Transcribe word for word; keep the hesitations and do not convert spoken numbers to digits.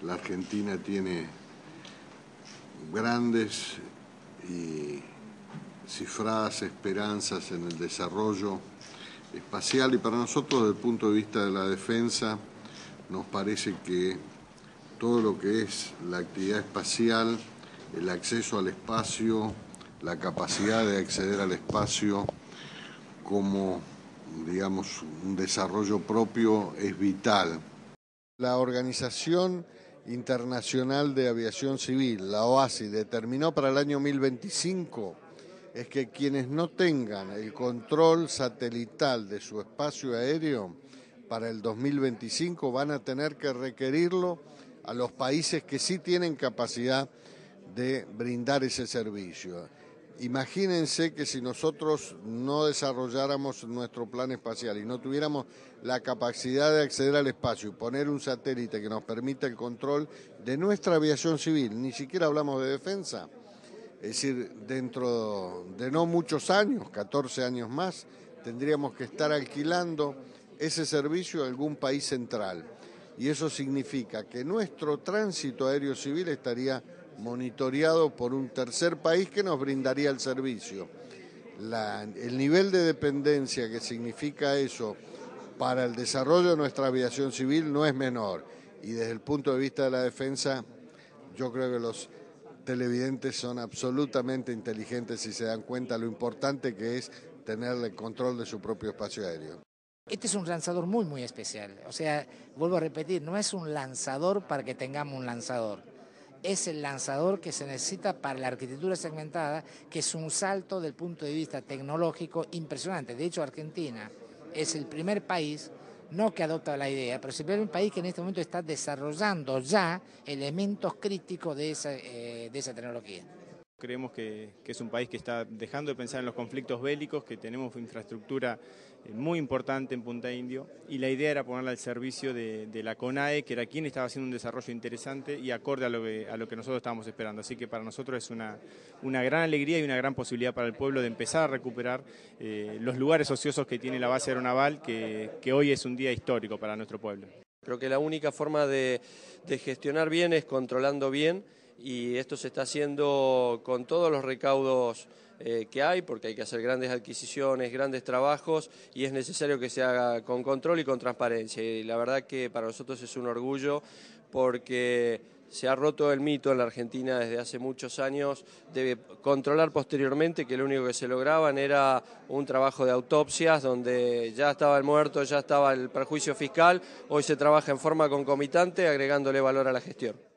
La Argentina tiene grandes y cifradas esperanzas en el desarrollo espacial y para nosotros, desde el punto de vista de la defensa, nos parece que todo lo que es la actividad espacial, el acceso al espacio, la capacidad de acceder al espacio como, digamos, un desarrollo propio es vital. La Organización Internacional de Aviación Civil, la O A C I, determinó para el año mil veinticinco es que quienes no tengan el control satelital de su espacio aéreo para el dos mil veinticinco van a tener que requerirlo a los países que sí tienen capacidad de brindar ese servicio. Imagínense que si nosotros no desarrolláramos nuestro plan espacial y no tuviéramos la capacidad de acceder al espacio y poner un satélite que nos permita el control de nuestra aviación civil, ni siquiera hablamos de defensa, es decir, dentro de no muchos años, catorce años más, tendríamos que estar alquilando ese servicio a algún país central. Y eso significa que nuestro tránsito aéreo civil estaría monitoreado por un tercer país que nos brindaría el servicio. La, el nivel de dependencia que significa eso para el desarrollo de nuestra aviación civil no es menor. Y desde el punto de vista de la defensa, yo creo que los televidentes son absolutamente inteligentes y se dan cuenta lo importante que es tener el control de su propio espacio aéreo. Este es un lanzador muy, muy especial. O sea, vuelvo a repetir, no es un lanzador para que tengamos un lanzador. Es el lanzador que se necesita para la arquitectura segmentada, que es un salto del punto de vista tecnológico impresionante. De hecho, Argentina es el primer país, no que adopta la idea, pero es el primer país que en este momento está desarrollando ya elementos críticos de esa, eh, de esa tecnología. Creemos que, que es un país que está dejando de pensar en los conflictos bélicos, que tenemos infraestructura muy importante en Punta Indio y la idea era ponerla al servicio de, de la CONAE, que era quien estaba haciendo un desarrollo interesante y acorde a lo que, a lo que nosotros estábamos esperando. Así que para nosotros es una, una gran alegría y una gran posibilidad para el pueblo de empezar a recuperar eh, los lugares ociosos que tiene la base aeronaval, que, que hoy es un día histórico para nuestro pueblo. Creo que la única forma de, de gestionar bien es controlando bien, y esto se está haciendo con todos los recaudos eh, que hay, porque hay que hacer grandes adquisiciones, grandes trabajos, y es necesario que se haga con control y con transparencia. Y la verdad que para nosotros es un orgullo, porque se ha roto el mito en la Argentina desde hace muchos años de controlar posteriormente, que lo único que se lograban era un trabajo de autopsias donde ya estaba el muerto, ya estaba el perjuicio fiscal. Hoy se trabaja en forma concomitante agregándole valor a la gestión.